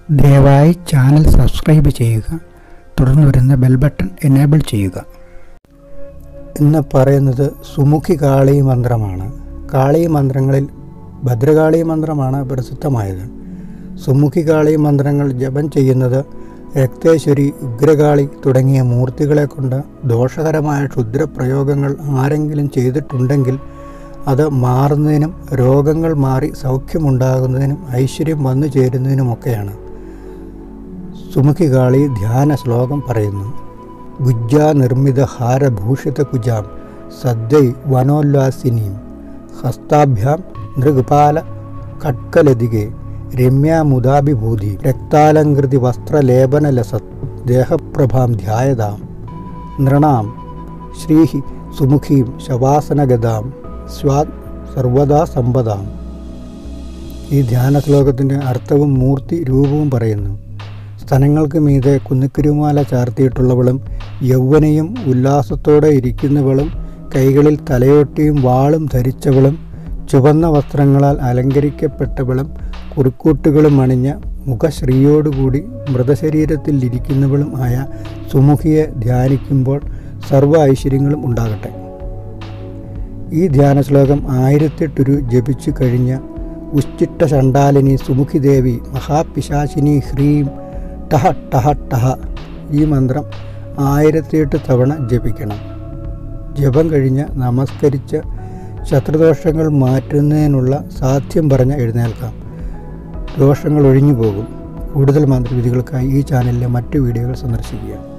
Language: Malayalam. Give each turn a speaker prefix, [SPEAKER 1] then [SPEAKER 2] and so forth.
[SPEAKER 1] ദയവായി ചാനൽ സബ്സ്ക്രൈബ് ചെയ്യുക. തുടർന്ന് വരുന്ന ബെൽ ബട്ടൺ എനേബിൾ ചെയ്യുക. ഇന്ന് പറയുന്നത് സുമുഖി കാളി മന്ത്രമാണ്. കാളി മന്ത്രങ്ങളിൽ ഭദ്രകാളി മന്ത്രമാണ് പ്രസിദ്ധമായത്. സുമുഖി കാളി മന്ത്രങ്ങൾ ജപം ചെയ്യുന്നത് രക്തേശ്വരി, ഉഗ്രകാളി തുടങ്ങിയ മൂർത്തികളെ കൊണ്ട് ദോഷകരമായ ക്ഷുദ്രപ്രയോഗങ്ങൾ ആരെങ്കിലും ചെയ്തിട്ടുണ്ടെങ്കിൽ അത് മാറുന്നതിനും രോഗങ്ങൾ മാറി സൗഖ്യമുണ്ടാകുന്നതിനും ഐശ്വര്യം വന്നു ചേരുന്നതിനുമൊക്കെയാണ്. സുമുഖി കാളി ധ്യാന ശ്ലോകം പറയുന്നു. ഗുജ്ജാ നിർമ്മിത ഹാരഭൂഷിത കുജാം സദ്യൈ വനോല്ലാസിനീം ഹസ്താഭ്യാം നൃഗപാല കട്കലതികെ രമ്യാമുദാഭിഭൂതി രക്താലങ്കൃതി വസ്ത്രലേപനലസത് ദേഹപ്രഭാം ധ്യായതാം നൃണാം ശ്രീഹി സുമുഖീം ശവാസനഗതാം സ്വാത് സർവദാ സമ്പദാം. ഈ ധ്യാന ശ്ലോകത്തിൻ്റെ അർത്ഥവും മൂർത്തി രൂപവും പറയുന്നു. സ്തനങ്ങൾക്ക് മീതെ കുന്നിക്കുരുമാല ചാർത്തിയിട്ടുള്ളവളും യൗവനയും ഉല്ലാസത്തോടെ ഇരിക്കുന്നവളും കൈകളിൽ തലയോട്ടിയും വാളും ധരിച്ചവളും ചുവന്ന വസ്ത്രങ്ങളാൽ അലങ്കരിക്കപ്പെട്ടവളും കുറിക്കൂട്ടുകളും അണിഞ്ഞ മുഖശ്രീയോടുകൂടി മൃതശരീരത്തിൽ ഇരിക്കുന്നവളും ആയ സുമുഖിയെ ധ്യാനിക്കുമ്പോൾ സർവ്വ ഐശ്വര്യങ്ങളും ഉണ്ടാകട്ടെ. ഈ ധ്യാന ശ്ലോകം 1008 ജപിച്ചു കഴിഞ്ഞ ഉശ്ചിട്ട ചണ്ഡാലിനി സുമുഖി ദേവി മഹാപിശാചിനി ഹ്രീം ടഹ ടഹ ടഹ ഈ മന്ത്രം 1008 തവണ ജപിക്കണം. ജപം കഴിഞ്ഞ് നമസ്കരിച്ച് ശത്രുദോഷങ്ങൾ മാറ്റുന്നതിനുള്ള സാധ്യം പറഞ്ഞ് എഴുന്നേൽക്കാം. ദോഷങ്ങൾ ഒഴിഞ്ഞു പോകും. കൂടുതൽ മന്ത്രവിധികൾക്കായി ഈ ചാനലിലെ മറ്റു വീഡിയോകൾ സന്ദർശിക്കുക.